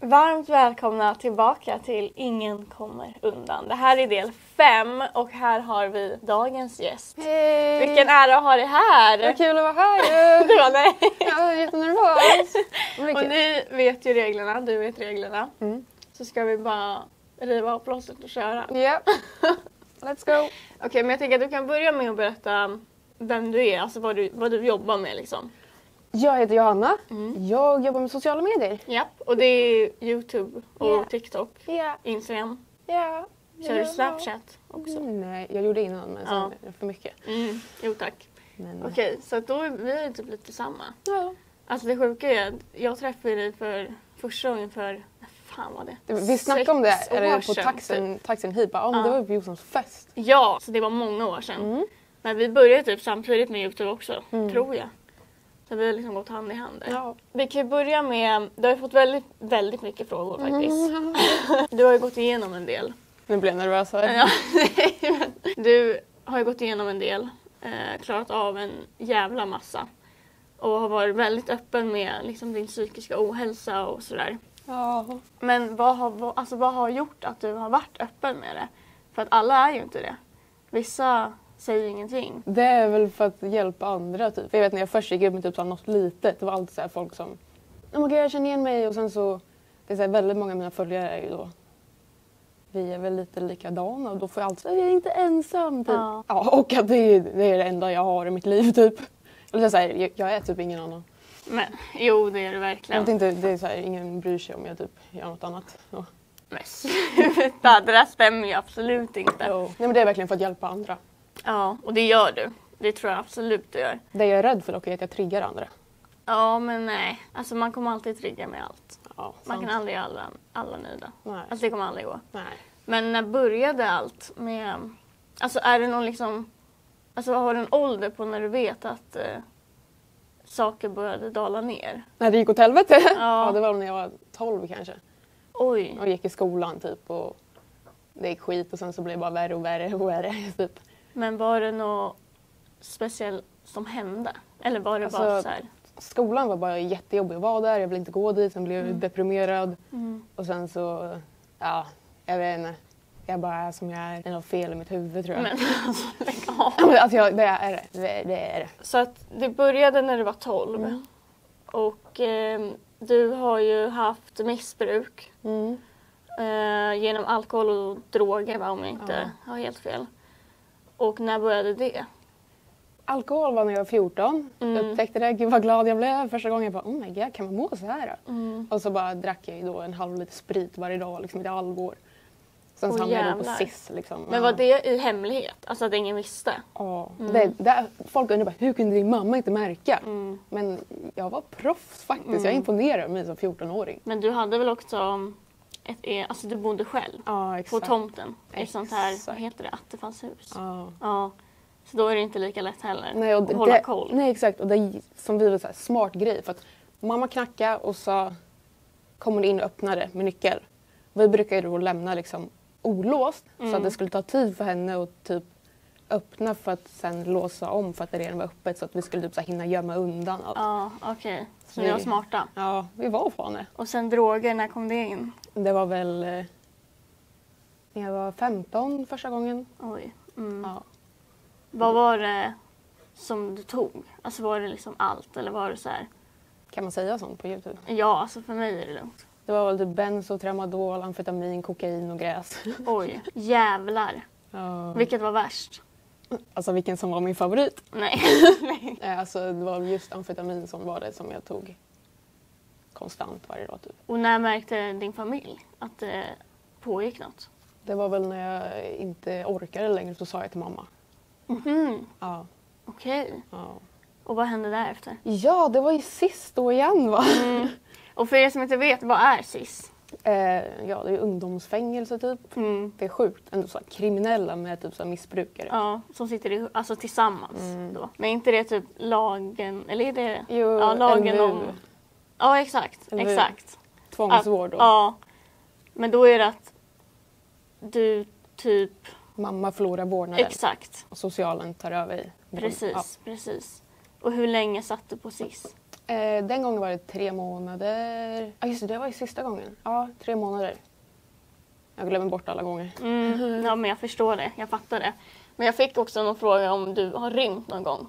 Varmt välkomna tillbaka till Ingen kommer undan. Det här är del 5 och här har vi dagens gäst. Hej! Vilken ära att ha dig här! Vad kul att vara här! Du var nej. Jag är jättenervös. Och ni vet ju reglerna, du vet reglerna. Mm. Så ska vi bara riva av plåstret och köra. Ja, let's go. Okej, men jag tänker att du kan börja med att berätta vem du är, alltså vad du jobbar med liksom. Jag heter Johanna. Jag jobbar med sociala medier. Japp, och det är YouTube och TikTok, Instagram. Ja. Kör du Snapchat också? Nej, jag gjorde innan men sen är det för mycket. Jo tack. Men, Okej, så att då är vi typ lite samma. Ja. Alltså det sjuka är att jag träffade dig för första gången för, fan var det? Vi snackade om det 6 år eller på sedan, taxin hit. Men det var ju på Jossons fest. Ja, så det var många år sedan. Men vi började typ samtidigt med YouTube också, tror jag. Så vi har liksom gått hand i hand där. Ja. Vi kan ju börja med, du har ju fått väldigt mycket frågor faktiskt. Du har ju gått igenom en del. Nu blir jag nervös här. Ja, du har ju gått igenom en del, klarat av en jävla massa. Och har varit väldigt öppen med liksom, din psykiska ohälsa och sådär. Ja. Men vad har gjort att du har varit öppen med det? För att alla är ju inte det. Vissa säger ingenting. Det är väl för att hjälpa andra typ. För jag vet när jag först gick upp med typ något litet. Det var alltid så här folk som jag känner igen mig och sen så det är så här, väldigt många av mina följare är ju då vi är väl lite likadana och då får jag alltid säga jag är inte ensam typ. Ja, och att det är det enda jag har i mitt liv typ. Eller så här, jag är typ ingen annan. Men jo, det är det verkligen. Jag vet inte, det är så här, ingen bryr sig om jag typ gör något annat. Så. Men sluta, det där stämmer ju absolut inte. Nej men det är verkligen för att hjälpa andra. Ja, och det gör du. Det tror jag absolut du gör. Det jag är rädd för dock är att jag triggar andra. Ja, men nej. Alltså man kommer alltid trigga med allt. Ja, Man kan aldrig göra alla nöjda. Nej. Alltså det kommer aldrig gå. Nej. Men när började allt med... Alltså är det någon liksom... Alltså har du en ålder på när du vet att saker började dala ner? När det gick åt helvete? Ja. Ja, det var när jag var 12 kanske. Oj. Och gick i skolan typ och det gick skit och sen så blev det bara värre och värre och värre typ. Men var det något speciellt som hände? Eller var det Alltså, bara så här? Skolan var bara jättejobbig att vara där, jag ville inte gå dit, sen blev jag deprimerad. Och sen så, ja, jag vet inte. Jag bara är som jag är. Det är något fel i mitt huvud tror jag. Men alltså, lägg av. Ja, men alltså det är det. Så att det började när du var 12. Och du har ju haft missbruk. Genom alkohol och droger, va, om jag inte har helt fel. Och när började det? Alkohol var när jag var 14. Jag upptäckte det, gud vad glad jag blev. Första gången jag bara, oh my god, kan man må så här? Och så bara drack jag ju då en halv liter sprit varje dag, liksom i ett halvår. Sen så hamnade jag då på SIS liksom. Men var det i hemlighet? Alltså att ingen visste? Ja. Folk undrar bara, hur kunde din mamma inte märka? Men jag var proffs faktiskt. Jag imponerar mig som 14-åring. Men du hade väl också alltså du bodde själv? Ja, exakt. På tomten? I sånt här, vad heter det, attefallshus? Ja. Så då är det inte lika lätt heller att hålla koll. Nej, exakt. Och det är som vi var så här smart grej. För att mamma knackade och så kom hon in och öppnade med nyckel. Vi brukar ju då lämna liksom olåst. Så att det skulle ta tid för henne att typ öppna för att sen låsa om för att det redan var öppet. Så att vi skulle typ så här hinna gömma undan allt. Ja, okej. Så ni var smarta? Ja, vi var fan det. Och sen droger, när kom det in? Det var väl när jag var 15 första gången. Oj. Ja. Vad var det som du tog? Alltså var det liksom allt eller var det så här? Kan man säga sånt på YouTube? Ja, alltså för mig är det lugnt. Det var väl typ benzo, tramadol, amfetamin, kokain och gräs. Oj, jävlar. Ja. Vilket var värst? Alltså vilken som var min favorit? Nej. Alltså det var just amfetamin som var det som jag tog konstant varje dag typ. Och när märkte din familj att det pågick något? Det var väl när jag inte orkade längre så sa jag till mamma. Ja. Okej. Ja. Och vad hände därefter? Ja, det var ju sist då igen va? Och för er som inte vet, vad är SIS? Ja, det är ungdomsfängelse typ. Det är sjukt. Ändå så kriminella med typ så missbrukare. Ja, som sitter alltså tillsammans då. Men är inte det typ lagen, eller är det Jo, lagen LVU. om... Ja, exakt. LVU. Exakt. Tvångsvård då. Ja, men då är det att du typ... Mamma förlorar vårdnaden. Exakt. Och socialen tar över. Precis. Och hur länge satt du på SIS? Den gången var det 3 månader. Ja just det var ju sista gången. Ja, 3 månader. Jag glömmer bort alla gånger. Ja, men jag förstår det. Jag fattar det. Men jag fick också någon fråga om du har rymt någon gång.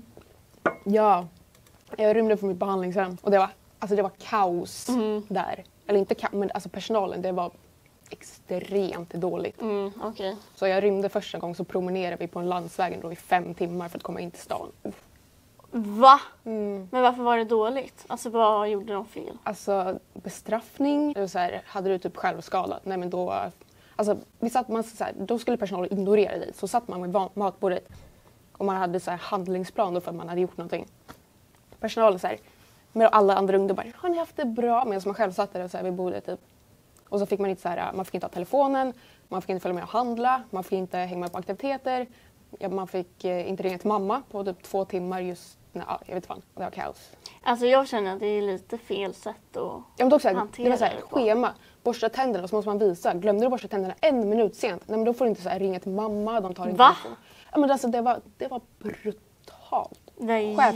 Ja, jag rymde från mitt behandlingshem. Och det var kaos där. Eller inte kaos, men alltså personalen, det var extremt dåligt. Okej. Så jag rymde första gången, så promenerade vi på en landsvägen då i 5 timmar för att komma in till stan. Va? Men varför var det dåligt? Alltså vad gjorde de fel? Alltså bestraffning, det var så här, hade du typ självskadat? Nej men då, alltså då skulle personalen ignorera dig. Så satt man vid matbordet och man hade så här handlingsplan då för att man hade gjort någonting. Personalen så här, med alla andra ungdomar, har ni haft det bra? Medan man själv satt där så här vid bordet typ. Och så fick man inte så här, man fick inte ha telefonen, man fick inte följa med och handla, man fick inte hänga med på aktiviteter. Ja, man fick inte ringa till mamma på typ 2 timmar just, jag vet inte fan, det var kaos. Alltså jag känner att det är lite fel sätt att men också, hantera det var så här, schema, borsta tänderna och så måste man visa. Glömde du borsta tänderna 1 minut sent? Nej men då får du inte så här, ringa till mamma, de tar inte telefon. Ja men alltså det var brutalt. Det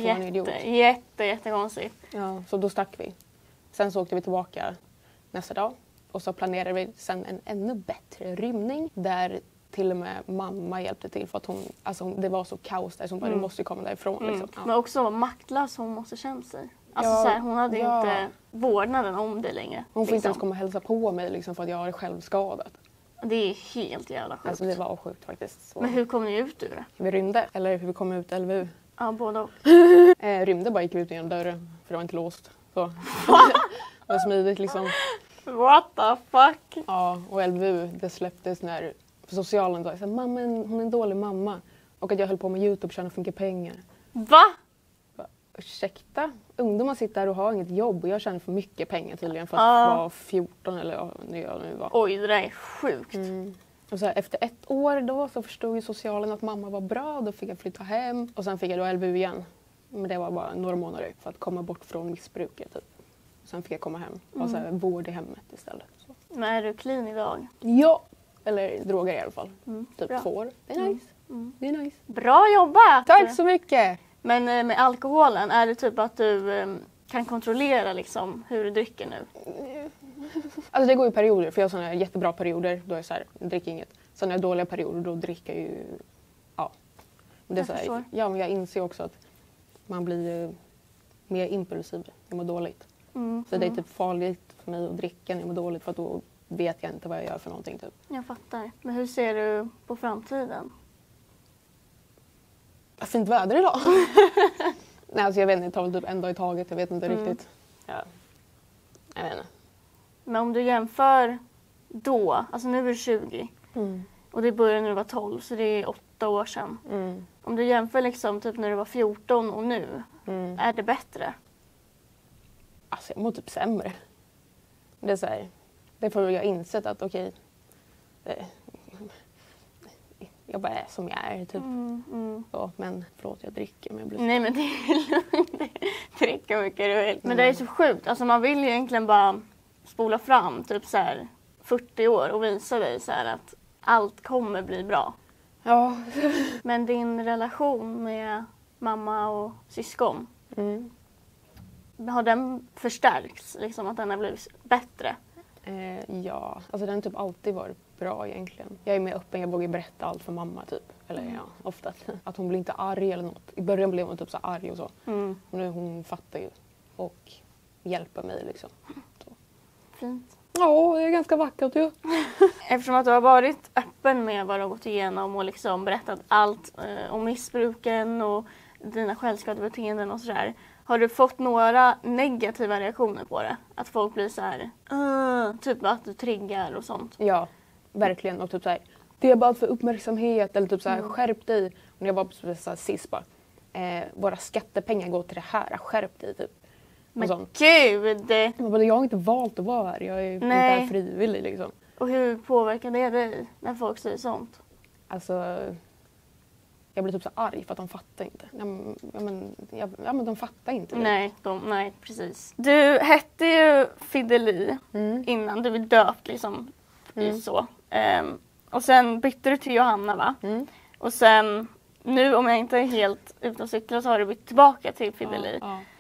är jättekonstigt. Ja, så då stack vi. Sen så åkte vi tillbaka nästa dag. Och så planerade vi sen en ännu bättre rymning där till och med mamma hjälpte till för att det var så kaos där så hon bara, du måste komma därifrån. Liksom. Ja. Men också vad maktlös hon måste känna sig. Alltså så här, hon hade inte vårdnaden om det längre. Hon får inte ens komma och hälsa på mig liksom, för att jag har självskadat. Det är helt jävla sjukt. Alltså det var sjukt faktiskt. Så. Men hur kom ni ut ur det? Vi rymde, eller hur vi kom ut LVU. Ja, båda och. Rymde bara gick ut genom dörren för det var inte låst. Så. Det var smidigt liksom. What the fuck? Ja, och LVU, det släpptes när socialen sa mamma, hon är en dålig mamma. Och att jag höll på med YouTube och tjäna för mycket pengar. Va? Ursäkta? Ungdomar sitter där och har inget jobb och jag tjänar för mycket pengar tydligen för att vara 14 eller nu var. Oj, det där är sjukt. Och så här, efter 1 år då så förstod ju socialen att mamma var bra. Då fick jag flytta hem och sen fick jag då LVU igen. Men det var bara några månader för att komma bort från missbruket typ. Sen fick jag komma hem och så här, vård i hemmet istället. Så. Men är du clean idag? Ja, eller droger i alla fall. Typ bra. 2 år. Det är nice. Det är nice. Bra jobbat! Tack så mycket! Men med alkoholen, är det typ att du kan kontrollera liksom hur du dricker nu? Alltså det går i perioder, för jag har såna här jättebra perioder, då är jag så här, dricker inget. Sen när jag har dåliga perioder, då dricker jag ju, Men det är så här, men jag inser också att man blir mer impulsiv när jag mår dåligt. Så det är typ farligt för mig att dricka när jag mår dåligt, för att då vet jag inte vad jag gör för någonting typ. Jag fattar. Men hur ser du på framtiden? Fint väder idag. Nej, alltså jag vet inte, det tar väl typ en dag i taget, jag vet inte riktigt. Ja. Jag vet inte. Men om du jämför då, alltså nu är du 20 och det började när du var 12, så det är 8 år sedan. Om du jämför liksom typ när du var 14 och nu, är det bättre? Alltså jag mår typ sämre. Det är så här, det får jag insett att okej, jag bara är som jag är typ. Så, men förlåt, jag dricker men jag blir... Nej men det är lugnt. Dricka mycket du vill. Men det är så sjukt. Alltså man vill ju egentligen bara spola fram typ så här 40 år och visa dig så här att allt kommer bli bra. Ja. Men din relation med mamma och syskon, har den förstärkts? Liksom att den har blivit bättre? Ja, alltså den har typ alltid varit bra egentligen. Jag är mer öppen, jag vågar berätta allt för mamma typ. Eller ja, ofta. Att hon blir inte arg eller något. I början blev hon typ så arg och så. Men nu hon fattar ju och hjälper mig liksom. Så. Fint. Ja, det är ganska vackert ju. Eftersom att du har varit öppen med vad du har gått igenom och liksom berättat allt om missbruken och dina självskadebeteenden och sådär. Har du fått några negativa reaktioner på det? Att folk blir så här, typ att du triggar och sånt? Ja, verkligen. Och typ så här, det är bara för uppmärksamhet eller typ så här, skärp dig. Och när jag var på så här, sist bara, våra skattepengar går till det här, skärp dig typ. Men gud! Jag har inte valt att vara här, jag är inte här frivillig liksom. Och hur påverkar det dig när folk säger sånt? Alltså, jag blir typ så arg för att de fattar inte. Men de fattar inte. Nej, precis. Du hette ju Fideli innan du blev döpt liksom. Så. Och sen bytte du till Johanna va? Och sen, nu om jag inte är helt ute och cyklar så har du bytt tillbaka till Fideli.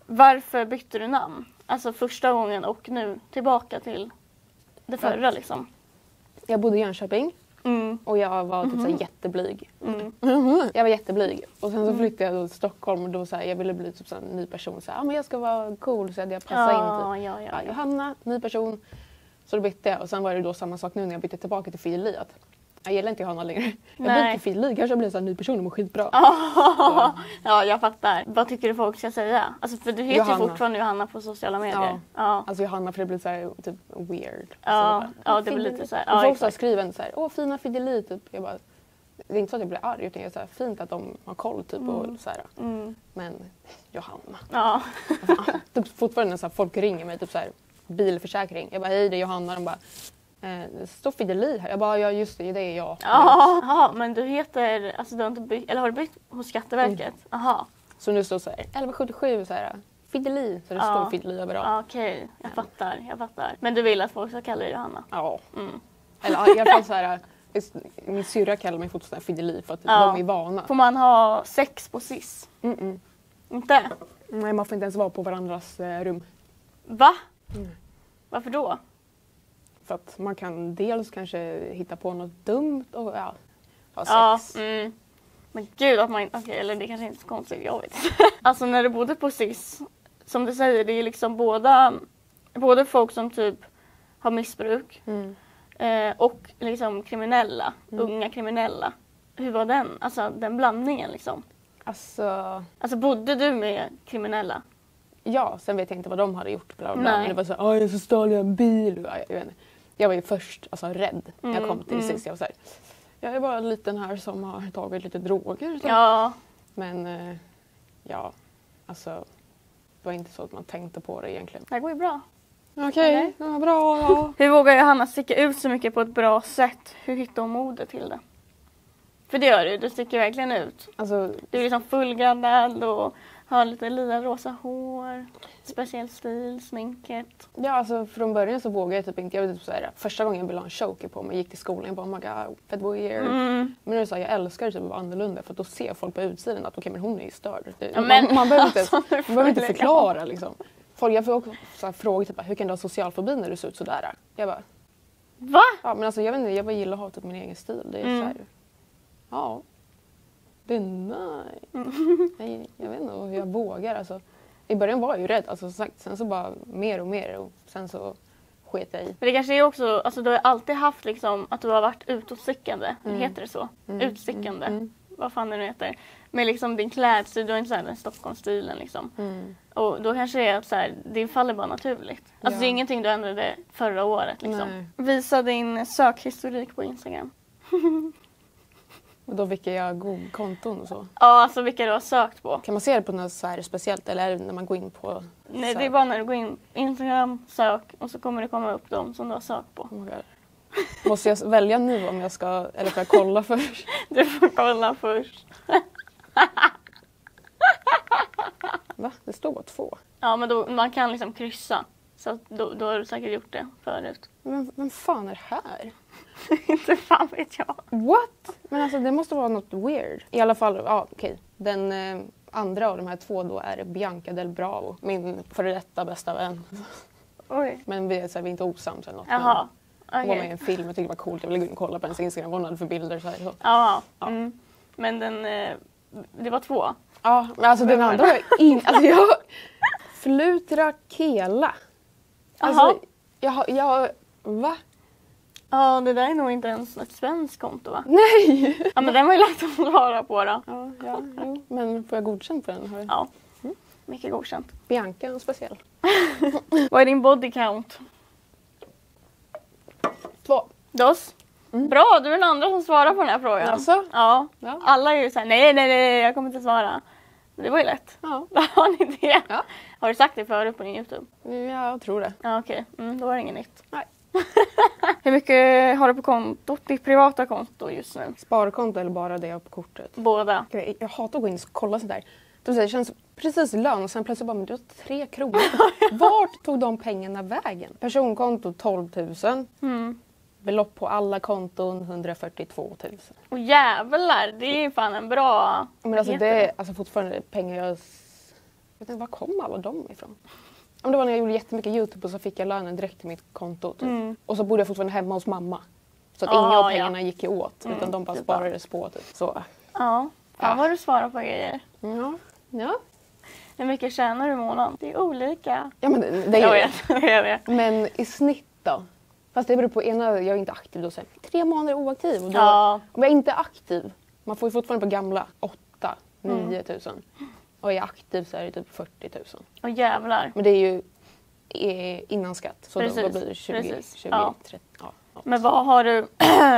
Varför bytte du namn? Alltså första gången och nu tillbaka till det förra liksom. Jag bodde i Jönköping. Och jag var typ så här jätteblyg. Jag var jätteblyg. Och sen så flyttade jag till Stockholm och då så här, jag ville bli typ så här, en ny person. Så här, men jag ska vara cool så att jag passar in. Typ. Ja, Johanna, ny person. Så då bytte jag. Och sen var det då samma sak nu när jag bytte tillbaka till Fili. Att jag gillar inte Johanna längre. Jag bytte till Fili. Kanske jag blir en ny person och mår skitbra. Ja, jag fattar. Vad tycker du folk ska säga? Alltså för du heter Johanna. ju fortfarande Johanna på sociala medier. Ja. Alltså Johanna, för det blir så här typ weird. Ja, det blir lite så här. Och folk så skriver så här, åh fina Fideli typ. Jag bara, det är inte så att jag blir arg utan jag är så här, fint att de har koll typ och så här. Men Johanna. Ja. Typ fortfarande så här, folk ringer mig typ så här, bilförsäkring. Jag bara, hej det är Johanna. De bara, det står Fideli här. Jag bara, ja just det är jag. Ja, men du heter, alltså du har inte bytt, eller har du bytt hos Skatteverket? Aha. Så nu står så här, 1177 så här, Fideli. Så det står Fideli överallt. Okej, jag fattar. Men du vill att folk ska kalla dig Johanna? Ja. Eller i alla fall så här, min syrra kallar mig fortfarande Fideli för att de är vana. Får man ha sex på SIS? Inte? Nej, man får inte ens vara på varandras rum. Va? Varför då? För att man kan dels kanske hitta på något dumt och ha sex. Men gud att man okej, eller det kanske inte är så konstigt, jag vet. Alltså när du bodde på SIS, som du säger, det är liksom både folk som typ har missbruk och liksom kriminella, unga kriminella. Hur var den blandningen liksom? Alltså bodde du med kriminella? Ja, sen vet jag inte vad de hade gjort. Bla bla. Men det var så här, jag så stal jag en bil. Jag var ju först rädd när jag kom till SIS. Jag var så här, jag är bara en liten här som har tagit lite droger. Så. Ja. Men alltså det var inte så att man tänkte på det egentligen. Det går ju bra. Okej, det var bra. Ja. Hur vågar Johanna sticka ut så mycket på ett bra sätt? Hur hittar hon modet till det? För det gör du sticker verkligen ut. Alltså, du är liksom fullgaddad och har lite lila rosa hår, speciell stil, sminket. Ja, alltså från början så vågade jag typ inte. Jag var typ så här, första gången jag ville ha en choker på mig, gick till skolan och bara, oh my god, fett weird. Men nu är det så här, jag älskar typ att vara annorlunda för att då ser folk på utsidan att okej, men hon är ju störd. Man behöver inte förklara liksom. Jag får också så här, fråga typ, hur kan du ha social fobi när du ser ut sådär? Jag bara, va? Ja, men alltså jag vet inte, jag bara gillar att ha typ min egen stil. Det är så här, ja. Det är nej. Jag vet inte hur jag vågar. Alltså, i början var jag ju rädd. Alltså, sagt, sen så bara mer och mer. Och sen så sket jag i. Men det kanske är också, alltså du har alltid haft liksom att du har varit utåtstickande. Heter det så? Utstickande. Vad fan det nu heter. Med liksom din klädstil, du har inte såhär den Stockholmsstilen liksom. Och då kanske det är att så här, det faller bara naturligt. Alltså det är ingenting du ändrade förra året liksom. Nej. Visa din sökhistorik på Instagram. Och då vilka jag konton och så? Ja, alltså vilka du har sökt på. Kan man se det på något så här speciellt eller är det när man går in på? Nej, det är bara när du går in Instagram, sök och så kommer det komma upp dem som du har sökt på. Oh my God. Måste jag välja nu om jag ska, eller får jag kolla först? Du får kolla först. Va? Det står bara 2. Ja, men då, man kan liksom kryssa. Så då har du säkert gjort det förut. Men vem fan är det här? Inte fan vet jag. What? Men alltså det måste vara något weird. I alla fall, ja okej. Den andra av de här 2 då är Bianca Del Bravo. Min före detta bästa vän. Oj. Men vi är inte osams eller något. Jaha. Hon var med i en film, jag tyckte det var coolt. Jag ville gå in och kolla på hennes Instagram, vad hon hade för bilder. Så här, så. Ja. Men det var 2. Ja, men alltså den andra var alltså Flutra Kela. Alltså, jag va? Ja, det där är nog inte ens ett svenskt konto va? Nej! Ja, men den var ju lätt att svara på då. Ja, men får jag godkänt på den? Ja, mycket godkänt. Bianca är speciell. Vad är din body count? 2. Dos? Bra, du är den andra som svarar på den här frågan. Alltså? Ja. Alla är ju såhär, nej, jag kommer inte svara. Men det var ju lätt. Ja. Har ni det? Ja. Har du sagt det förut på din YouTube? Ja, jag tror det. Ja, okej. Då var det inget nytt. Nej. Hur mycket har du på kontot? Ditt privata konto just nu? Sparkonto eller bara det jag har på kortet? Båda. Jag hatar att gå in och kolla sådär. Det känns precis lön och sen plötsligt bara, men du har 3 kronor. Vart tog de pengarna vägen? Personkonto 12 000. Belopp på alla konton 142 000. Och jävlar, det är fan en bra... Men alltså det är alltså fortfarande pengar jag Jag tänkte, var kom alla de ifrån? Om det var när jag gjorde jättemycket YouTube och så fick jag lönen direkt till mitt konto. Typ. Och så bodde jag fortfarande hemma hos mamma. Så att inga av pengarna gick ju åt. Utan de bara sparades på. Typ. Så. Ja, fan vad du svarar på grejer. Ja. Hur mycket tjänar du i månaden? Det är olika. Ja, men det är jag vet. Men i snitt då? Fast det beror på, jag är inte aktiv då. Så 3 månader oaktiv. Och då, om jag inte är aktiv, man får ju fortfarande på gamla 8-9 tusen. Och är jag aktiv så är det typ 40 000. Åh jävlar. Men det är ju innan skatt. Så precis, då blir det 20, 30. Ja. Men vad har du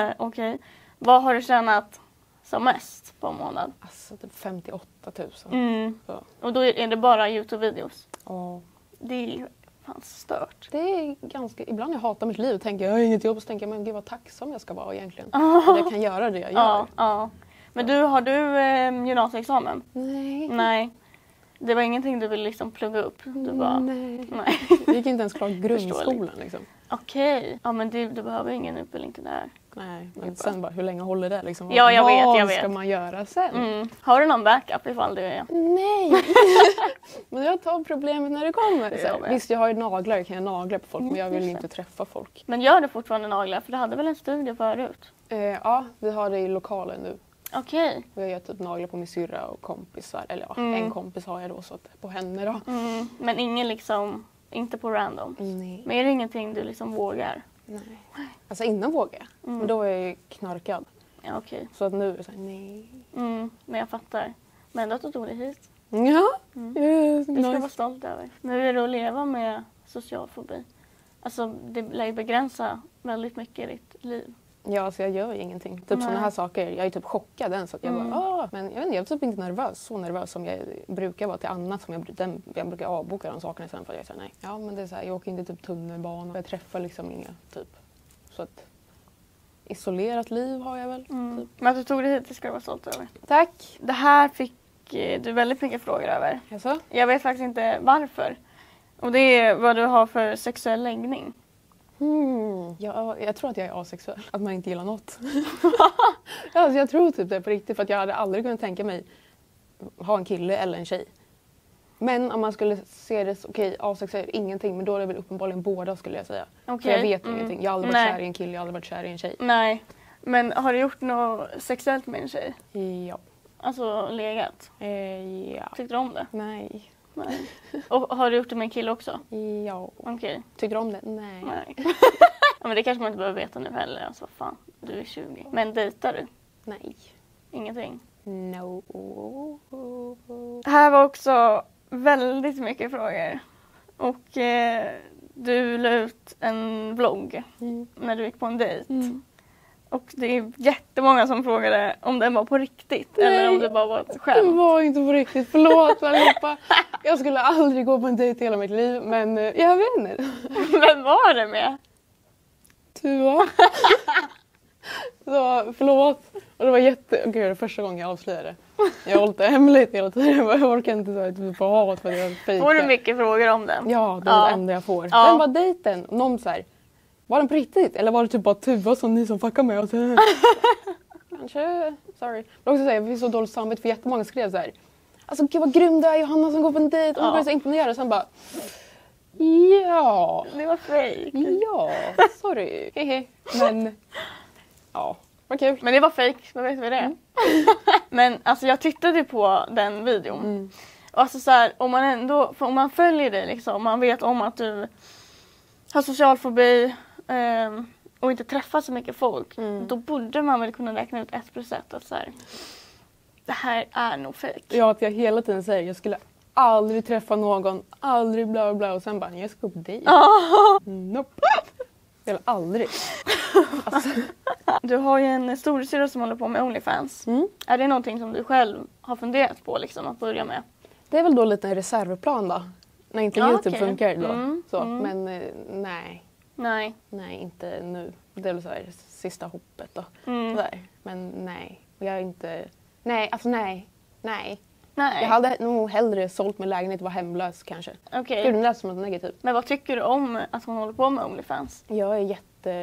vad har du tjänat som mest på en månad? Alltså typ 58 000. Och då är det bara YouTube-videos? Ja. Det är ju fan stört. Det är ganska, ibland jag hatar mitt liv och tänker jag har inget jobb, så tänker jag men gud vad tacksam jag ska vara egentligen. Att jag kan göra det jag gör. Ja. Men har du gymnasieexamen? Nej. Det var ingenting du ville liksom plugga upp? Du bara, nej. Jag gick inte ens klart grundskolan liksom. Okej. Ja men du behöver ingen utbildning till det här. Nej, men sen bara hur länge håller det liksom? Ja, jag vet. Vad ska man göra sen? Har du någon backup ifall du är? Nej! Men jag tar problemet när det kommer. Visst, jag har ju naglar, kan jag nagla på folk, men jag vill inte träffa folk. Men gör du fortfarande naglar? För du hade väl en studie förut? Ja, vi har det i lokalen nu. Okej. Och jag gör typ naglar på min syrra och kompisar. Eller en kompis har jag då, så att på henne då. Men ingen liksom, inte på random? Nej. Men är det ingenting du liksom vågar? Nej. Alltså innan vågade jag. Men då var jag ju knarkad. Ja, okej. Så att nu är det såhär, nej. Men jag fattar. Men ändå att du tog dig hit. Ja. Du ska vara stolt över. Men hur är det att leva med social fobi? Alltså det lär ju begränsa väldigt mycket i ditt liv. Ja, alltså jag gör ju ingenting. Typ sådana här saker. Jag är typ chockad än, så att jag bara, men jag vet inte, jag är typ inte nervös. Så nervös som jag brukar vara till annat. Som jag brukar avboka de sakerna sen för att jag säger nej. Ja, men det är så här, jag åker inte typ tunnelbana. Jag träffar liksom inga typ. Så att isolerat liv har jag väl. Typ. Men att du tog dig hit, det ska du vara stolt över. Tack! Det här fick du väldigt mycket frågor över. Jaså? Jag vet faktiskt inte varför. Och det är vad du har för sexuell läggning. Ja, jag tror att jag är asexuell. Att man inte gillar något. Alltså, jag tror typ det på riktigt. För att jag hade aldrig kunnat tänka mig ha en kille eller en tjej. Men om man skulle se det okej, asexuell, ingenting. Men då är det väl uppenbarligen båda, skulle jag säga. För jag vet ingenting. Jag har aldrig varit kär i en kille, jag har aldrig varit kär i en tjej. Nej. Men har du gjort något sexuellt med en tjej? Ja. Alltså legat? Ja. Tyckte du om det? Nej. Och har du gjort det med en kille också? Ja. Okej. Tycker du om det? Nej. Ja, men det kanske man inte behöver veta nu heller. Alltså vad fan, du är 20. Men dejtar du? Nej. Ingenting? No. Här var också väldigt mycket frågor. Och du la ut en vlogg när du gick på en dejt. Och det är jättemånga som frågade om den var på riktigt. Nej, eller om det bara var ett skämt. Det var inte på riktigt, förlåt allihopa. Jag skulle aldrig gå på en dejt i hela mitt liv, men jag vet inte. Vem var det med? Tuva. Så förlåt. Och det var det var första gången jag avslöjade. Jag har hållit det hemligt hela tiden. Jag orkar inte så att få hat för att jag fejkar. Får du mycket frågor om den? Ja, det är det enda jag får. Ja. Vem var dejten? Och någon så här, var den på riktigt? Eller var det typ bara Tuva som ni som fuckar med? Och så, kanske, sorry. Men också säga, vi fick så dåligt samvete för jättemånga skrev så här. Alltså gud vad grym du är, Johanna som går på en dejt. Och hon var så imponerad. Och sen bara, ja. Det var fake. Ja, sorry. Hehe. Men, ja. Vad kul. Men det var fake, vad vet vi det? Men alltså jag tittade på den videon. Och alltså så här, om man följer dig liksom, om man vet om att du har social fobi och inte träffar så mycket folk, då borde man väl kunna räkna ut 1% att så här, det här är nog fake. Ja, att jag hela tiden säger jag skulle aldrig träffa någon, aldrig bla bla, och sen bara, jag ska gå på dig. Nope. Eller aldrig. Alltså. Du har ju en storasyrra som håller på med OnlyFans. Är det någonting som du själv har funderat på liksom, att börja med? Det är väl då lite en reservplan då. När inte YouTube funkar då. Så. Men nej. Nej, inte nu. Det är väl så här sista hoppet då. Sådär. Men nej. Jag är inte... Nej, alltså nej. Jag hade nog hellre sålt min lägenhet och var hemlös kanske. Okej. Gud, det lät som något negativt. Men vad tycker du om att hon håller på med OnlyFans? Jag är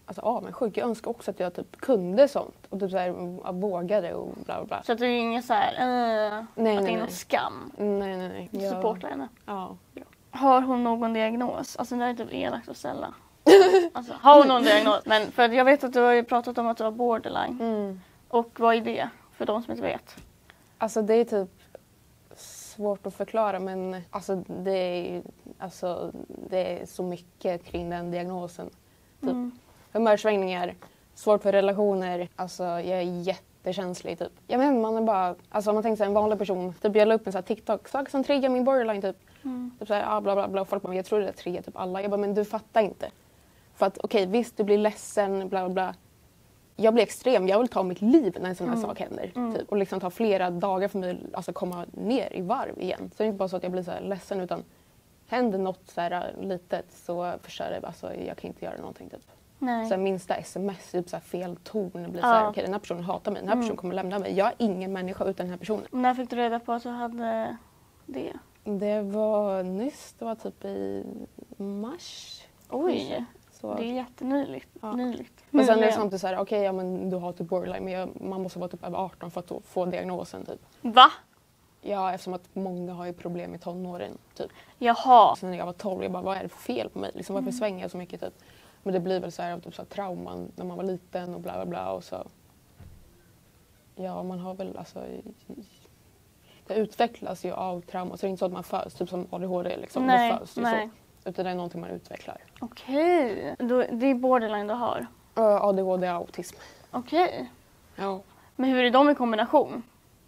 alltså, avundsjuk. Jag önskar också att jag typ kunde sånt. Och typ så här, vågade och bla bla bla. Så att det är ingen så här, att det är någon skam. Nej. Du supportar henne. Ja. Har hon någon diagnos? Alltså det är typ elakt att ställa. Alltså, har hon någon diagnos? Men för jag vet att du har ju pratat om att du har borderline. Och vad är det? För de som inte vet. Alltså det är typ svårt att förklara, men alltså det är så mycket kring den diagnosen. Typ humörsvängningar, svårt för relationer, alltså jag är jättekänslig typ. Jag vet inte, man är bara, alltså om man tänker sig en vanlig person, typ jag la upp en sån här TikTok-sak som triggar min borderline typ. Typ såhär, bla bla bla, folk bara, jag tror det triggar typ alla. Jag bara, men du fattar inte. För att okej, visst du blir ledsen, bla bla bla. Jag blir extrem, jag vill ta mitt liv när en sån här sak händer. Typ. Och liksom ta flera dagar för mig att komma ner i varv igen. Så det är inte bara så att jag blir så här ledsen, utan händer något så här litet så förstör det. Alltså, jag kan inte göra någonting typ. Nej. Så här, minsta sms, typ så här, fel ton. Det blir så här, okej, den här personen hatar mig, den här personen kommer lämna mig. Jag är ingen människa utan den här personen. När fick du reda på att du hade det? Det var nyss, det var typ i mars. Oj, så. Det är jättenyligt. Ja. Nyligt. Och sen är det samtidigt såhär, okej, ja, men du har typ borderline, men man måste vara typ över 18 för att få diagnosen typ. Va? Ja, eftersom att många har ju problem i tonåren typ. Jaha. Sen när jag var 12, jag bara, vad är det för fel på mig? Liksom, varför svänger jag så mycket typ? Men det blir väl så här, typ så här trauman när man var liten och bla bla bla och så. Ja, man har väl alltså. Det utvecklas ju av trauma, så det är inte så att man föds typ som ADHD liksom. Nej, det föds ju nej. så. Utan det är någonting man utvecklar. Okej. Det är borderline du har? ADHD och autism. Okej. Ja. Men hur är de i kombination?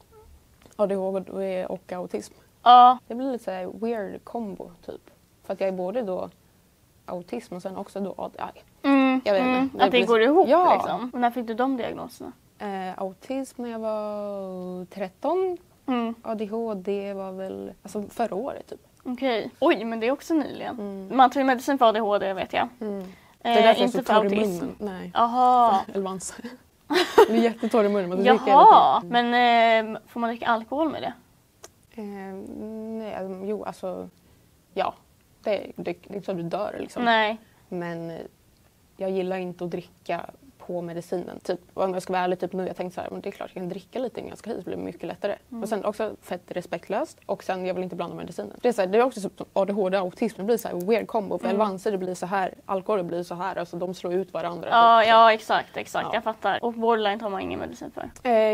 ADHD och autism. Ja. Det blir lite så här weird combo typ. För att jag är både då autism och sen också då ADHD. Jag vet inte. Att det går ihop ja. liksom. Och när fick du de diagnoserna? Autism när jag var 13. ADHD var väl alltså förra året typ. Okej. Oj, men det är också nyligen. Man tar ju medicin för ADHD, vet jag. Det är därför inte jag är så för torr i autism. munnen. Nej. Jaha. Elvans. Det är jättetorr i munnen. Man dricker Jaha, men får man dricka alkohol med det? Nej, jo alltså. Ja, det är inte så att du dör liksom. Nej. Men jag gillar inte att dricka på medicinen. Typ, om jag ska vara ärlig typ nu, jag tänkte så här, men det är klart jag kan dricka lite innan jag ska hit, så blir det mycket lättare. Och sen också fett respektlöst och sen jag vill inte blanda medicinen. Det är, så här, det är också som ADHD och autism, det blir så här weird combo. För Elvanser det blir så här, alkohol det blir så här, alltså de slår ut varandra. Ja, ja exakt, Ja. jag fattar. Och borderline tar man ingen medicin för?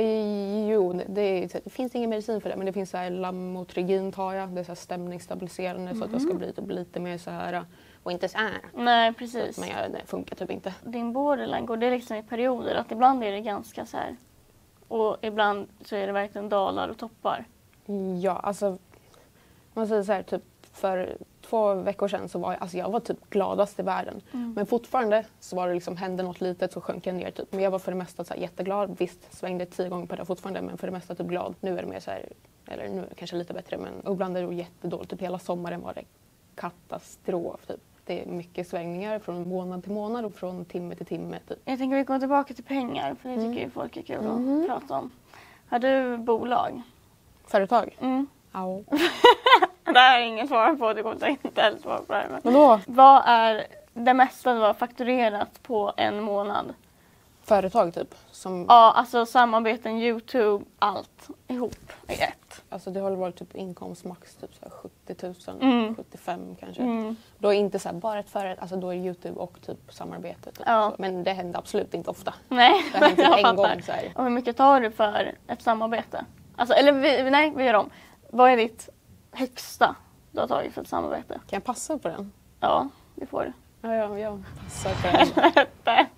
Jo, det finns ingen medicin för det, men det finns så här lamotrigin tar jag, det är så här stämningsstabiliserande så att jag ska bli typ lite mer så här och inte så här. Nej, precis. Men det funkar typ inte. Din borderline, går det liksom i perioder? Att ibland är det ganska så här och ibland så är det verkligen dalar och toppar? Ja, alltså man säger så här, typ för 2 veckor sedan så var jag var typ gladast i världen. Men fortfarande så var det liksom, hände något litet så sjönk jag ner typ. Men jag var för det mesta så här jätteglad. Visst, svängde 10 gånger per dag fortfarande, men för det mesta typ glad. Nu är det mer så här, eller nu är det kanske lite bättre, men ibland är det jättedåligt. Typ hela sommaren var det katastrof typ. Det är mycket svängningar från månad till månad och från timme till timme typ. Jag tänker vi går tillbaka till pengar, för det tycker ju folk är kul att prata om. Har du bolag? Företag? Ja. Det här är ingen svar på, det kommer inte heller svara på det här. Vadå? Vad är det mesta du har fakturerat på en månad? Företag typ? Som... Ja, alltså samarbeten, YouTube, allt ihop i ett. Alltså det har varit typ inkomst max typ så här 70 000, 75 kanske. Då är inte så här bara ett företag, alltså då är YouTube och typ samarbete. Typ. Ja. Men det händer absolut inte ofta. Nej, Det har hänt typ jag en fattar. gång så här. Och hur mycket tar du för ett samarbete? Alltså, eller vi gör om. Vad är ditt högsta du har tagit för ett samarbete? Kan jag passa på den? Ja, det får du. Ja, jag passar på den.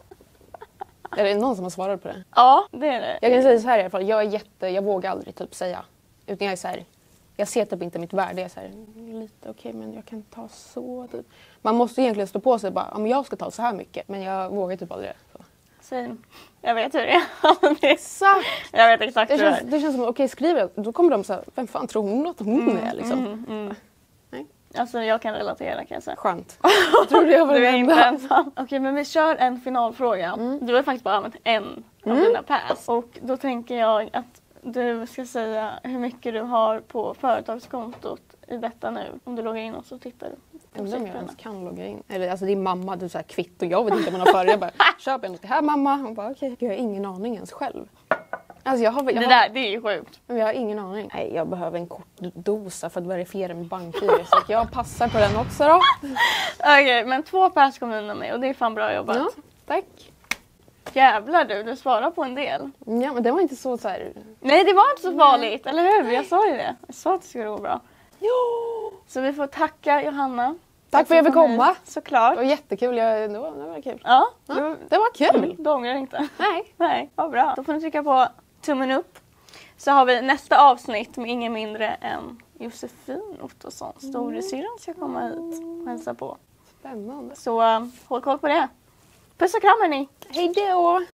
Är det någon som har svarat på det? Ja, det är det. Jag kan säga så här i alla fall, jag vågar aldrig typ säga. Utan jag är så här, jag ser typ inte mitt värde. Jag är så här, lite okej, men jag kan ta så typ. Man måste egentligen stå på sig bara, om jag ska ta så här mycket. Men jag vågar typ aldrig det. Same. Jag vet hur det är. Exakt! Jag vet exakt hur det är. Det känns som, okej, skriver jag, då kommer de så här, vem fan tror hon att hon är liksom? Nej. Alltså jag kan relatera kan jag säga. Skönt. Jag trodde jag var Du är den inte enda. ensam. Okej, men vi kör en finalfråga. Du har faktiskt bara använt en av dina pass. Och då tänker jag att du ska säga hur mycket du har på företagskontot i detta nu. Om du loggar in och så tittar du. Jag undrar om jag ens kan logga in. Eller alltså din mamma, du så här kvitto. Jag vet inte om man har före. Jag bara, köp en här mamma. Hon bara, okej. Jag har ingen aning ens själv. Alltså det är ju sjukt. Jag har ingen aning. Nej, jag behöver en kortdosa för att verifiera min bank-id. Så att jag passar på den också då. Okej, men 2 pers kom undan mig och det är fan bra jobbat. Ja, tack. Jävlar du svarar på en del. Ja, men det var inte så här. Nej, det var inte så farligt, eller hur? Jag sa ju det. Jag sa att det skulle gå bra. Jo! Så vi får tacka Johanna. Tack för att jag fick komma. Såklart. Det var jättekul. Det var kul. Ja, det var kul. Du ångrar inte. Nej, vad bra. Då får ni trycka på tummen upp. Så har vi nästa avsnitt med ingen mindre än Josefin Ottosson. Storasyrran ska komma hit och hälsa på. Spännande. Så håll koll på det. Puss och kram hörni. Hej då!